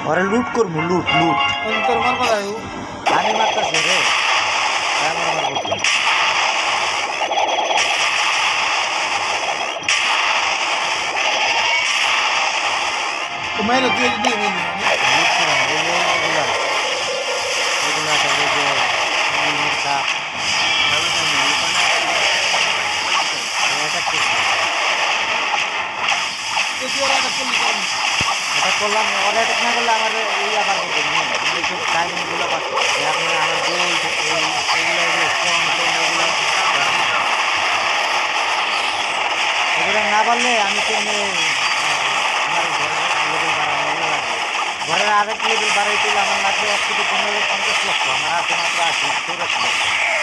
ওরে লুট করবো, লুট লুট। তোর মারবা যাই আমি মারতাছি রে, আমি মারবো কি? তো মাইরা তুই দিয়ে দিবি লুট করবো, এগুলা এগুলা তাহলে যে ইউনিট কাপ এটা করছি। তুই ওরা একটা পুলিশ এটা করলাম, ওরা এটা না করলে আমার এই আবার করতে নেই এইসব টাইমিংগুলো পাচ্ছে এখন আমার গোল এইগুলো এগুলো না পারলে আমি কেমনি আমার ঘরের লেভেল বাড়ানো এগুলো লাগবে। ঘরের আরেক লেভেল বাড়াইতে আমার লাগবে 1 কোটি 15-50 লক্ষ, আমার আছে মাত্র 80-84 লক্ষ।